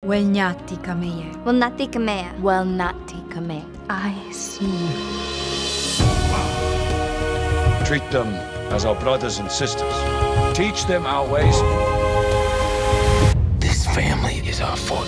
Will not take me. Will not take me. Will not take me. I see. Treat them as our brothers and sisters. Teach them our ways. This family is our fortress.